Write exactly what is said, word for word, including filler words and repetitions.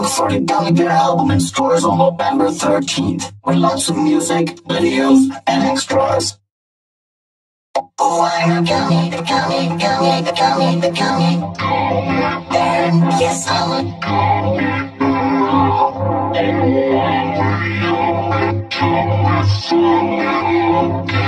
Look for the Gummy Bear album in stores on November thirteenth, with lots of music, videos, and extras. Oh, I'm a gummy, the gummy, the gummy, the gummy, the gummy bear. Yes, I'm a gummy bear.